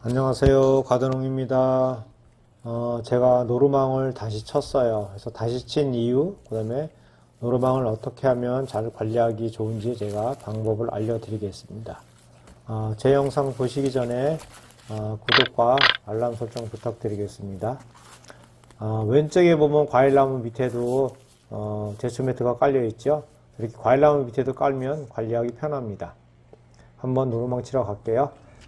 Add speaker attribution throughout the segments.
Speaker 1: 안녕하세요. 가드농입니다. 제가 노루망을 다시 쳤어요. 그래서 다시 친 이유, 그 다음에 노루망을 어떻게 하면 잘 관리하기 좋은지 제가 방법을 알려드리겠습니다. 제 영상 보시기 전에 구독과 알람 설정 부탁드리겠습니다. 왼쪽에 보면 과일나무 밑에도 제초매트가 깔려 있죠. 이렇게 과일나무 밑에도 깔면 관리하기 편합니다. 한번 노루망 치러 갈게요.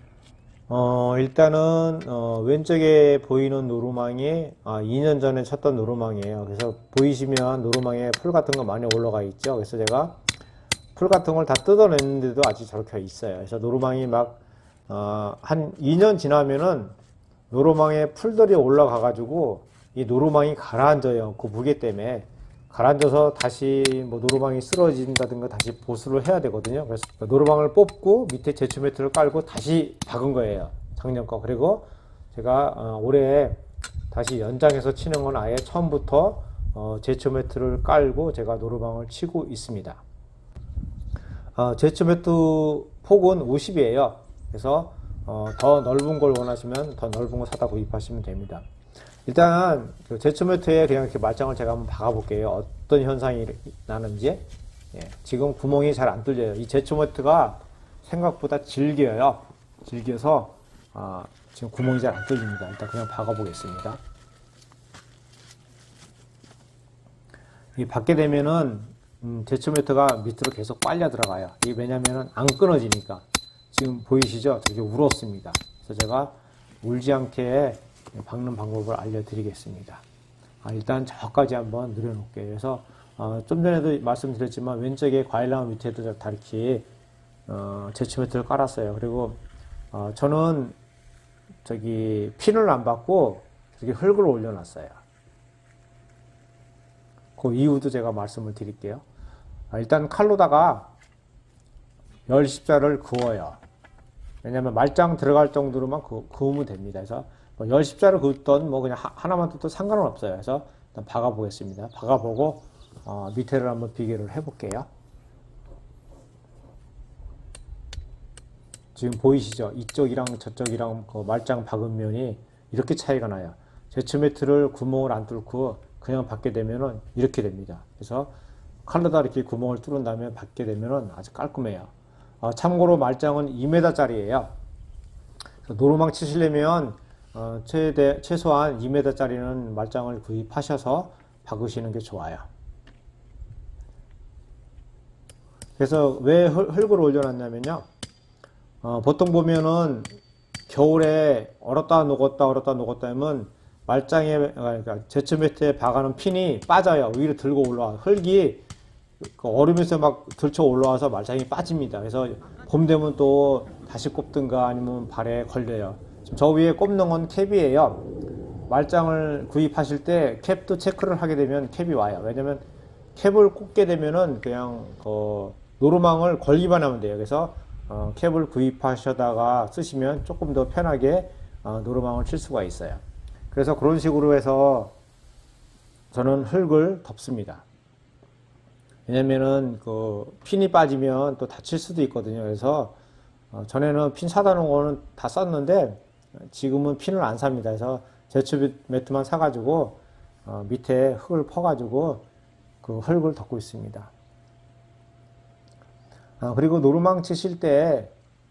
Speaker 1: 일단은 왼쪽에 보이는 노루망이 2년 전에 쳤던 노루망이에요. 그래서 보이시면 노루망에 풀 같은 거 많이 올라가 있죠. 그래서 제가 풀 같은 걸 다 뜯어냈는데도 아직 저렇게 있어요. 그래서 노루망이 막 한 2년 지나면은 노루망에 풀들이 올라가 가지고 이 노루망이 가라앉아요. 그 무게 때문에 가라앉아서 다시 뭐 노루망이 쓰러진다든가 다시 보수를 해야 되거든요. 그래서 노루망을 뽑고 밑에 제초매트를 깔고 다시 박은 거예요. 작년 거. 그리고 제가 올해 다시 연장해서 치는 건 아예 처음부터 제초매트를 깔고 제가 노루망을 치고 있습니다. 제초매트 폭은 50이에요. 그래서 더 넓은 걸 원하시면 더 넓은 거 사다 구입하시면 됩니다. 일단 그 제초매트에 그냥 이렇게 말짱을 제가 한번 박아 볼게요. 어떤 현상이 나는지. 지금 구멍이 잘 안 뚫려요. 이 제초매트가 생각보다 질겨요. 질겨서 지금 구멍이 잘 안 뚫립니다. 일단 그냥 박아 보겠습니다. 이 박게 되면은 제초매트가 밑으로 계속 빨려 들어가요. 이게 왜냐면은 안 끊어지니까. 지금 보이시죠? 되게 울었습니다. 그래서 제가 울지 않게 박는 방법을 알려드리겠습니다. 일단 저까지 한번 늘려놓을게요. 그래서 좀 전에도 말씀드렸지만 왼쪽에 과일나무 밑에도 다 이렇게 제초매트를 깔았어요. 그리고 저는 저기 핀을 안 받고 저기 흙을 올려놨어요. 그 이유도 제가 말씀을 드릴게요. 일단 칼로다가 열 십자를 그어요. 왜냐면 말짱 들어갈 정도로만 그으면 됩니다. 그래서 열 십자를 그었던 뭐 그냥 하나만 뜯어도 상관은 없어요. 그래서 일단 박아 보겠습니다. 박아 보고 밑에를 한번 비교를 해 볼게요. 지금 보이시죠? 이쪽이랑 저쪽이랑 그 말짱 박은 면이 이렇게 차이가 나요. 제초매트를 구멍을 안 뚫고 그냥 박게 되면은 이렇게 됩니다. 그래서 칼로다 이렇게 구멍을 뚫은 다음에 박게 되면은 아주 깔끔해요. 참고로 말짱은 2m짜리예요. 노루망 치시려면 최소한 2m짜리는 말짱을 구입하셔서 박으시는 게 좋아요. 그래서 왜 흙을 올려놨냐면요. 보통 보면은 겨울에 얼었다 녹았다 하면 말짱에, 그러니까 제초매트에 박아놓은 핀이 빠져요. 위로 들고 올라와. 흙이 얼음에서 막 들쳐 올라와서 말짱이 빠집니다. 그래서 봄 되면 또 다시 꼽든가 아니면 발에 걸려요. 지금 저 위에 꼽는 건 캡이에요. 말짱을 구입하실 때 캡도 체크를 하게 되면 캡이 와요. 왜냐면 캡을 꽂게 되면은 그냥 노루망을 걸기만 하면 돼요. 그래서 캡을 구입하셔다가 쓰시면 조금 더 편하게 노루망을 칠 수가 있어요. 그래서 그런 식으로 해서 저는 흙을 덮습니다. 왜냐면은 핀이 빠지면 또 다칠 수도 있거든요. 그래서 전에는 핀 사다 놓은 거는 다 썼는데 지금은 핀을 안 삽니다. 그래서 제초매트만 사가지고 밑에 흙을 퍼가지고 그 흙을 덮고 있습니다. 그리고 노루망 치실 때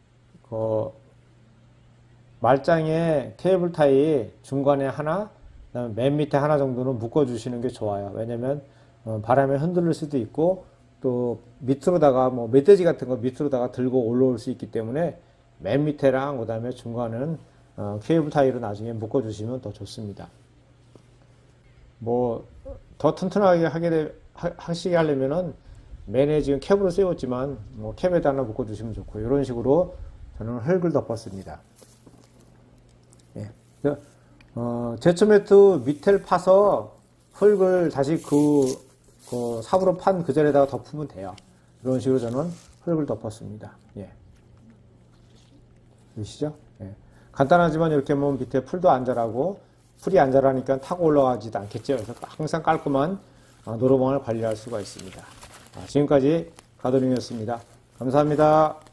Speaker 1: 말짱에 케이블 타이 중간에 하나, 그다음에 맨 밑에 하나 정도는 묶어 주시는 게 좋아요. 왜냐면 바람에 흔들릴 수도 있고 또 밑으로다가 뭐 멧돼지 같은 거 밑으로다가 들고 올라올 수 있기 때문에 맨 밑에랑 그 다음에 중간은 케이블 타이로 나중에 묶어 주시면 더 좋습니다. 뭐 더 튼튼하게 하시게 하려면은 맨에 지금 캡으로 쓰였지만 뭐 캡에다 하나 묶어 주시면 좋고 이런 식으로 저는 흙을 덮었습니다. 제초매트 밑을 파서 흙을 다시 삽으로 판 그 자리에다가 덮으면 돼요. 이런 식으로 저는 흙을 덮었습니다. 보이시죠? 간단하지만 이렇게 하면 밑에 풀도 안 자라고 풀이 안 자라니까 타고 올라가지도 않겠죠. 그래서 항상 깔끔한 노루망을 관리할 수가 있습니다. 지금까지 가드링이었습니다. 감사합니다.